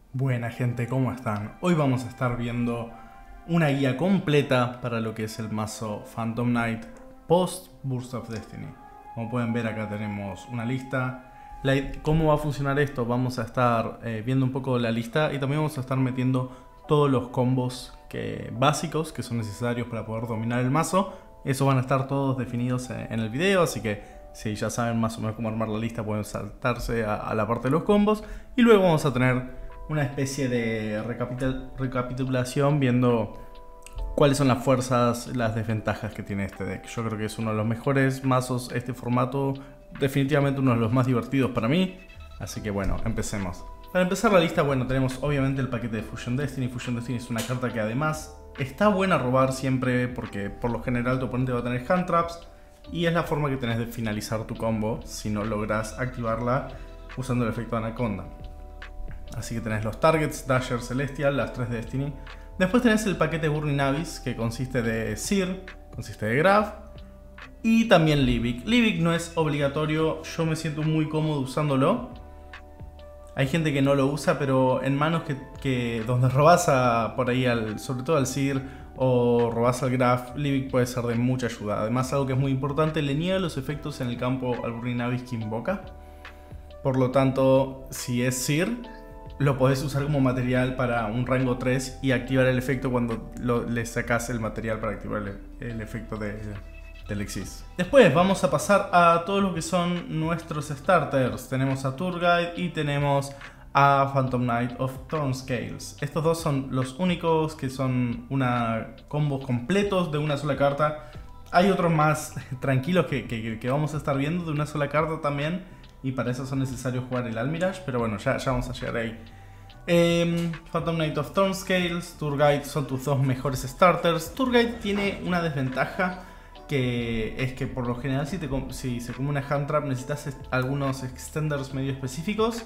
Buena gente, ¿cómo están? Hoy vamos a estar viendo una guía completa para lo que es el mazo Phantom Knight post Burst of Destiny. Como pueden ver, acá tenemos una lista. ¿Cómo va a funcionar esto? Vamos a estar viendo un poco la lista y también vamos a estar metiendo todos los combos básicos que son necesarios para poder dominar el mazo. Esos van a estar todos definidos en el video, así que si ya saben más o menos cómo armar la lista, pueden saltarse a la parte de los combos. Y luego vamos a tener una especie de recapitulación viendo cuáles son las fuerzas, las desventajas que tiene este deck. Yo creo que es uno de los mejores mazos este formato, definitivamente uno de los más divertidos para mí. Así que bueno, empecemos. Para empezar la lista, bueno, tenemos obviamente el paquete de Fusion Destiny. Fusion Destiny es una carta que además está buena a robar siempre porque por lo general tu oponente va a tener hand traps y es la forma que tenés de finalizar tu combo si no logras activarla usando el efecto Anaconda. Así que tenés los Targets, Dasher, Celestial, las 3 de Destiny. Después tenés el paquete Burning Abyss, que consiste de Seer, consiste de Graf y también Livic. Livic no es obligatorio, yo me siento muy cómodo usándolo. Hay gente que no lo usa, pero en manos donde robás por ahí, sobre todo al Seer o robás al Graf, Livic puede ser de mucha ayuda. Además, algo que es muy importante, le niega los efectos en el campo al Burning Abyss que invoca. Por lo tanto, si es Seer, lo podés usar como material para un rango 3 y activar el efecto cuando le sacas el material para activar el efecto del Exis. Después vamos a pasar a todo lo que son nuestros starters. Tenemos a Tour Guide y tenemos a Phantom Knight of Thornscales. Estos dos son los únicos que son combos completos de una sola carta. Hay otros más tranquilos que vamos a estar viendo de una sola carta también. Y para eso son necesarios jugar el Almirage, pero bueno, ya vamos a llegar ahí. Phantom Knight of Thornscales, Tour Guide son tus dos mejores starters. Tour Guide tiene una desventaja que es que por lo general si se come una hand trap necesitas algunos extenders medio específicos.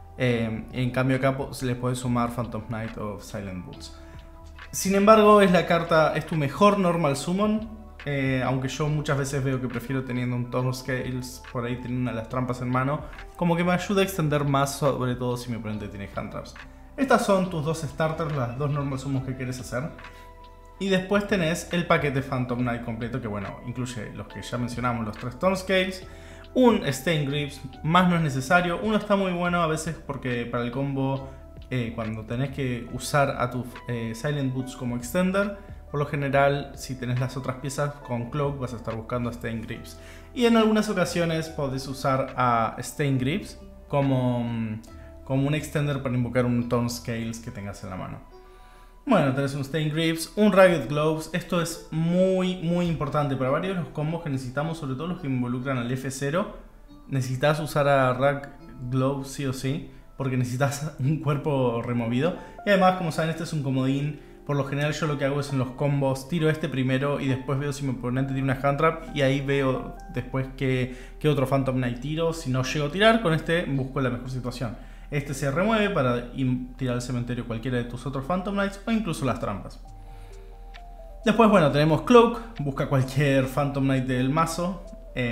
En cambio acá le puedes sumar Phantom Knight of Silent Boots. Sin embargo es tu mejor normal summon. Aunque yo muchas veces veo que prefiero teniendo un Thornscales por ahí, teniendo una de las trampas en mano, como que me ayuda a extender más, sobre todo si mi oponente tiene hand traps. Estas son tus dos starters, las dos normal summons que quieres hacer. Y después tenés el paquete Phantom Knight completo, que bueno, incluye los que ya mencionamos, los 3 Thornscales, un Stain Grips, más no es necesario. Uno está muy bueno a veces porque para el combo, cuando tenés que usar a tus Silent Boots como extender, por lo general, si tenés las otras piezas con Cloak, vas a estar buscando Stain Grips. Y en algunas ocasiones podés usar a Stain Grips como un extender para invocar un Thornscales que tengas en la mano. Bueno, tenés un Stain Grips, un Ragged Gloves. Esto es muy importante para varios de los combos que necesitamos, sobre todo los que involucran al F0. Necesitas usar a Ragged Gloves sí o sí, porque necesitas un cuerpo removido. Y además, como saben, este es un comodín. Por lo general yo lo que hago es en los combos tiro este primero y después veo si mi oponente tiene una hand trap y ahí veo después qué otro Phantom Knight tiro. Si no llego a tirar, con este busco la mejor situación. Este se remueve para tirar al cementerio cualquiera de tus otros Phantom Knights o incluso las trampas. Después, bueno, tenemos Cloak, busca cualquier Phantom Knight del mazo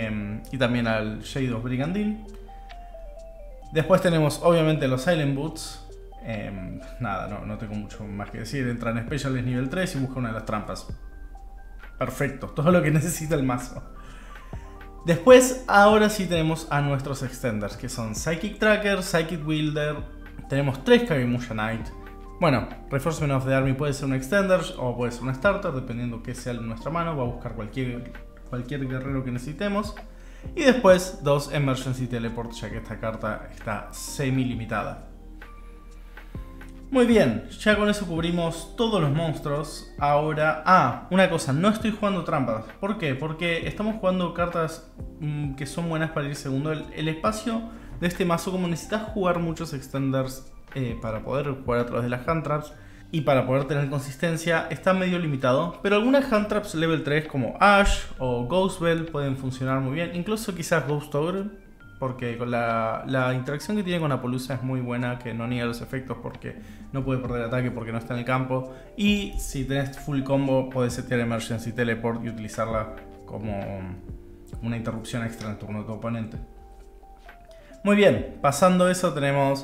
y también al Shade of Brigandine. Después tenemos obviamente los Silent Boots. Nada, no tengo mucho más que decir. Entra en Specialist nivel 3 y busca una de las trampas. Perfecto, todo lo que necesita el mazo. Después, ahora sí tenemos a nuestros extenders, que son Psychic Tracker, Psychic Wielder. Tenemos 3 Kagemusha Knight. Bueno, Reinforcement of the Army puede ser un extender o puede ser un starter, dependiendo que sea en nuestra mano. Va a buscar cualquier guerrero que necesitemos. Y después 2 Emergency Teleport, ya que esta carta está semi limitada. Muy bien, ya con eso cubrimos todos los monstruos. Ahora, una cosa, no estoy jugando trampas. ¿Por qué? Porque estamos jugando cartas que son buenas para ir segundo. El espacio de este mazo, como necesitas jugar muchos extenders para poder jugar a través de las hand traps y para poder tener consistencia, está medio limitado. Pero algunas hand traps level 3 como Ash o Ghost Bell pueden funcionar muy bien. Incluso quizás Ghost Ogre, porque con la interacción que tiene con Apollousa es muy buena, que no niega los efectos porque no puede perder ataque porque no está en el campo. Y si tenés full combo, podés setear Emergency Teleport y utilizarla como una interrupción extra en el turno de tu oponente. Muy bien, pasando eso tenemos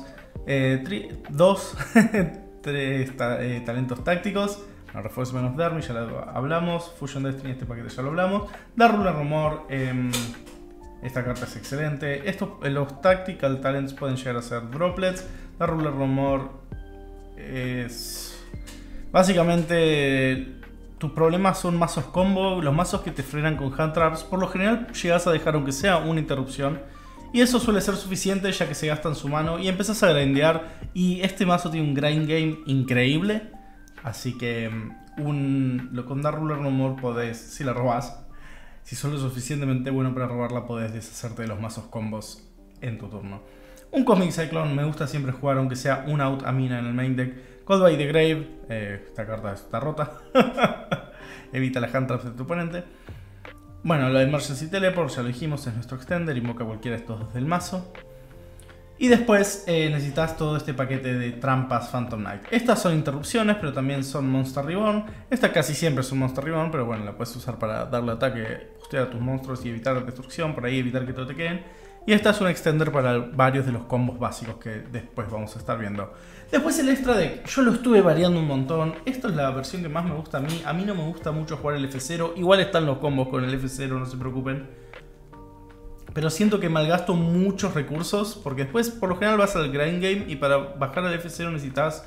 2 talentos tácticos. Reinforcement of the Army, ya lo hablamos. Fusion Destiny, este paquete ya lo hablamos. Dark Ruler Rumor, esta carta es excelente. Los Tactical Talents pueden llegar a ser droplets. Dark Ruler Rumor es... básicamente, tus problemas son mazos combo. Los mazos que te frenan con hand traps, por lo general llegas a dejar aunque sea una interrupción. Y eso suele ser suficiente ya que se gasta en su mano y empezás a grindear. Y este mazo tiene un grind game increíble. Así que con Dark Ruler Rumor podés, si la robás, si sos lo suficientemente bueno para robarla, podés deshacerte de los mazos combos en tu turno. Un Cosmic Cyclone, me gusta siempre jugar aunque sea un out a mina en el main deck. Cold by the Grave, esta carta está rota. Evita las hand traps de tu oponente. Bueno, la Emergency Teleport, ya lo dijimos, es nuestro extender, invoca cualquiera de estos dos del mazo. Y después necesitas todo este paquete de trampas Phantom Knight. Estas son interrupciones, pero también son Monster Reborn. Esta casi siempre es un Monster Reborn, pero bueno, la puedes usar para darle ataque, bustear a tus monstruos y evitar destrucción, por ahí evitar que todo te queden. Y esta es un extender para varios de los combos básicos que después vamos a estar viendo. Después el extra deck, yo lo estuve variando un montón. Esta es la versión que más me gusta a mí. A mí no me gusta mucho jugar el F0. Igual están los combos con el F0, no se preocupen. Pero siento que malgasto muchos recursos, porque después por lo general vas al grind game y para bajar al F0 necesitas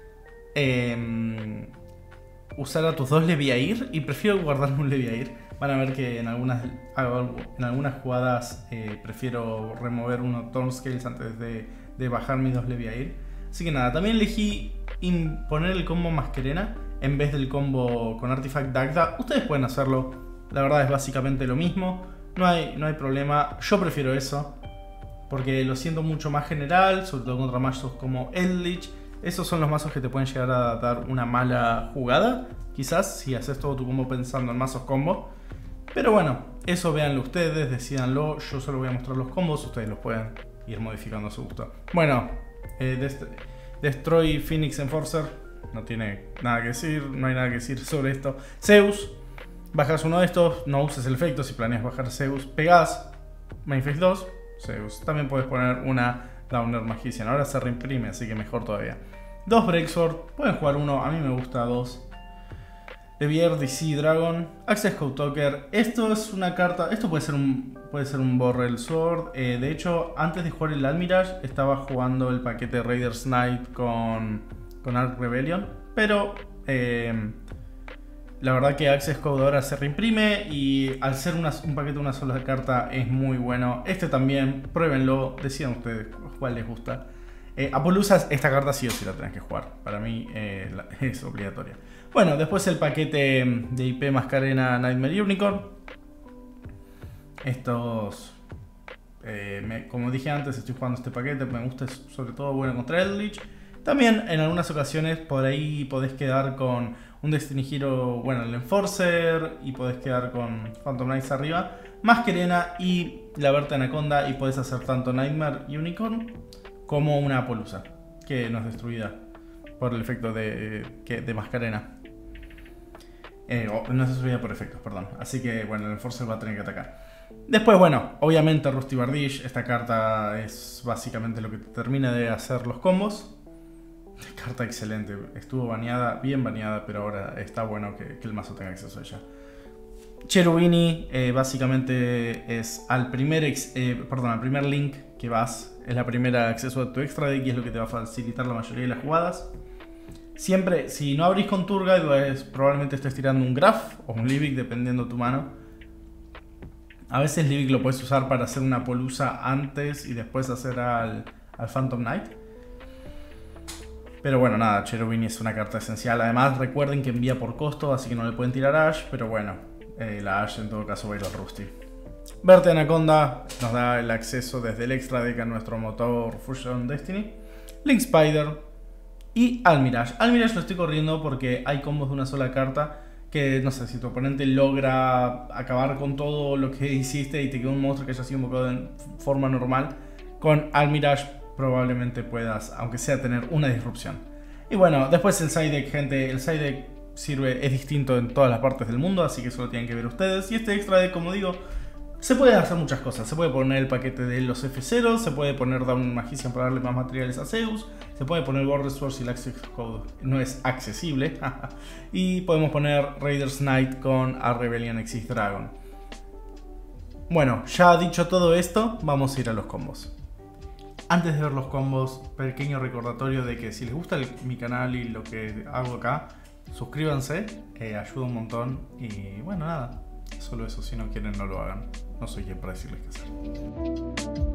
usar a tus dos Leviair, y prefiero guardarme un Leviair. Van a ver que en algunas jugadas prefiero remover unos Thorn Scales antes de bajar mis dos Leviair. Así que nada, también elegí poner el combo Masquerena en vez del combo con Artifact Dagda. Ustedes pueden hacerlo, la verdad es básicamente lo mismo. No hay problema, yo prefiero eso porque lo siento mucho más general, sobre todo contra mazos como Eldritch. Esos son los mazos que te pueden llegar a dar una mala jugada, quizás, si haces todo tu combo pensando en mazos combo. Pero bueno, eso véanlo ustedes, decídanlo, yo solo voy a mostrar los combos, ustedes los pueden ir modificando a su gusto. Bueno, Destroy Phoenix Enforcer, no tiene nada que decir, no hay nada que decir sobre esto. Zeus. Bajas uno de estos, no uses el efecto si planeas bajar Zeus. Pegás Main Phase 2, Zeus. También puedes poner una Downer Magician. Ahora se reimprime, así que mejor todavía. 2 Breaksword, pueden jugar uno, a mí me gusta 2. Levier DC Dragon, Access Code Talker. Esto es una carta, esto puede ser un Borrel Sword. De hecho, antes de jugar el Almirage estaba jugando el paquete Raiders Knight con Ark Rebellion. Pero la verdad que Access Code ahora se reimprime y al ser un paquete de una sola carta es muy bueno. Este también, pruébenlo, decidan ustedes cuál les gusta. Apollousa, esta carta sí o sí la tenés que jugar. Para mí es obligatoria. Bueno, después el paquete de IP Masquerena Nightmare Unicorn. Estos, como dije antes, estoy jugando este paquete. Me gusta, sobre todo bueno contra Eldritch. También en algunas ocasiones por ahí podés quedar con un Destiny Hero, bueno, el Enforcer, y podés quedar con Phantom Knights arriba, Masquerena y la Berta Anaconda, y podés hacer tanto Nightmare Unicorn como una Apollousa, que no es destruida por el efecto de Masquerena. No es destruida por efectos, perdón. Así que bueno, el Enforcer va a tener que atacar. Después, bueno, obviamente Rusty Bardish, esta carta es básicamente lo que te termina de hacer los combos. Carta excelente, estuvo baneada, bien baneada, pero ahora está bueno que el mazo tenga acceso a ella. Cherubini básicamente es al primer link que vas, es la primera acceso a tu extra deck y es lo que te va a facilitar la mayoría de las jugadas. Siempre, si no abrís con Tour Guide, probablemente estés tirando un Graph o un Livic, dependiendo de tu mano. A veces Livic lo puedes usar para hacer una Apollousa antes y después hacer al Phantom Knight. Pero bueno, nada, Cherubini es una carta esencial. Además, recuerden que envía por costo, así que no le pueden tirar Ash. Pero bueno, la Ash en todo caso va a ir al Rusty. Berta Anaconda nos da el acceso desde el extra deck a nuestro motor Fusion Destiny. Link Spider y Almirage. Almirage lo estoy corriendo porque hay combos de una sola carta que, no sé, si tu oponente logra acabar con todo lo que hiciste y te queda un monstruo que haya sido invocado en forma normal, con Almirage probablemente puedas, aunque sea, tener una disrupción. Y bueno, después el side deck, gente, el side deck es distinto en todas las partes del mundo, así que eso lo tienen que ver ustedes. Y este extra deck, como digo, Se puede hacer muchas cosas. Se puede poner el paquete de los F0, se puede poner Down Magician para darle más materiales a Zeus, se puede poner Border Sword si el Access Code no es accesible, y podemos poner Raiders Knight con A Rebellion Exist Dragon. Bueno, ya dicho todo esto, vamos a ir a los combos. Antes de ver los combos, pequeño recordatorio de que si les gusta mi canal y lo que hago acá, suscríbanse, ayuda un montón y bueno, nada, solo eso, si no quieren no lo hagan, no soy quien para decirles qué hacer.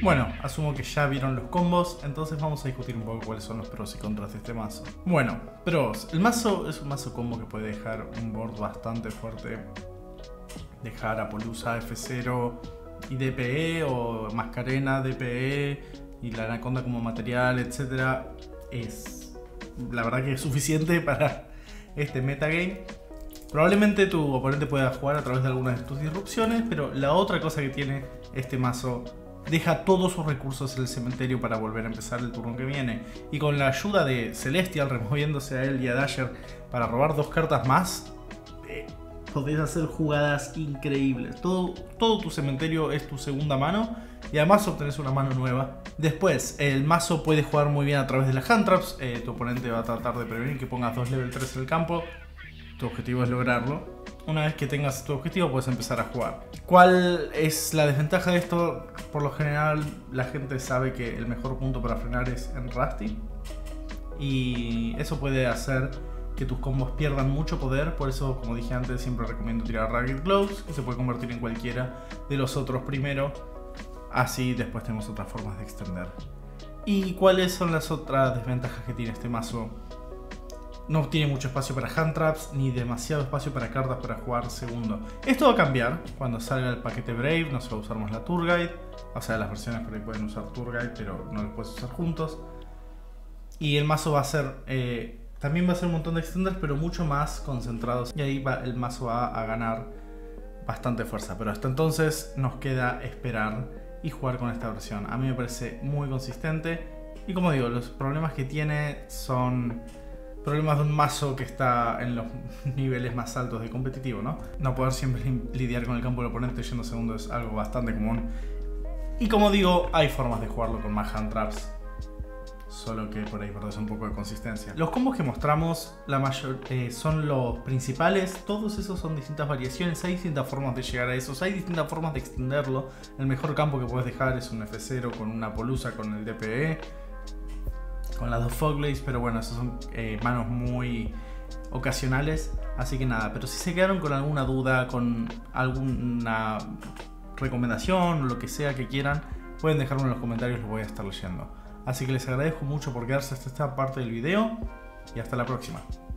Bueno, asumo que ya vieron los combos, entonces vamos a discutir un poco cuáles son los pros y contras de este mazo. Bueno, pros. El mazo es un mazo combo que puede dejar un board bastante fuerte. Dejar a Polusa F0 y DPE, o Mascarena DPE y la Anaconda como material, etc. Es la verdad que es suficiente para este metagame. Probablemente tu oponente pueda jugar a través de algunas de tus disrupciones, pero la otra cosa que tiene este mazo, deja todos sus recursos en el cementerio para volver a empezar el turno que viene. Y con la ayuda de Celestial removiéndose a él y a Dasher para robar 2 cartas más, podés hacer jugadas increíbles. Todo tu cementerio es tu segunda mano y además obtenés una mano nueva. Después, el mazo puede jugar muy bien a través de las hand traps. Tu oponente va a tratar de prevenir que pongas 2 level 3 en el campo. Tu objetivo es lograrlo. Una vez que tengas tu objetivo puedes empezar a jugar. ¿Cuál es la desventaja de esto? Por lo general la gente sabe que el mejor punto para frenar es en Rusty. Y eso puede hacer que tus combos pierdan mucho poder. Por eso, como dije antes, siempre recomiendo tirar Ragged Gloves, que se puede convertir en cualquiera de los otros primero. Así después tenemos otras formas de extender. ¿Y cuáles son las otras desventajas que tiene este mazo? No tiene mucho espacio para hand traps, ni demasiado espacio para cartas para jugar segundo. Esto va a cambiar cuando salga el paquete Brave. No se va a usar más la Tour Guide. O sea, las versiones por ahí pueden usar Tour Guide, pero no los puedes usar juntos. Y el mazo va a ser... también va a ser un montón de extenders, pero mucho más concentrados. Y ahí el mazo va a ganar bastante fuerza. Pero hasta entonces nos queda esperar y jugar con esta versión. A mí me parece muy consistente. Y como digo, los problemas que tiene son problemas de un mazo que está en los niveles más altos de competitivo, ¿no? No poder siempre lidiar con el campo del oponente yendo segundo es algo bastante común. Y como digo, hay formas de jugarlo con más hand traps. Solo que por ahí perdés un poco de consistencia. Los combos que mostramos, la mayor, son los principales. Todos esos son distintas variaciones. Hay distintas formas de llegar a esos. Hay distintas formas de extenderlo. El mejor campo que puedes dejar es un F0 con una Polusa con el DPE, con las 2 Foglays. Pero bueno, esas son manos muy ocasionales. Así que nada, pero si se quedaron con alguna duda, con alguna recomendación o lo que sea que quieran, pueden dejarlo en los comentarios, los voy a estar leyendo. Así que les agradezco mucho por quedarse hasta esta parte del video y hasta la próxima.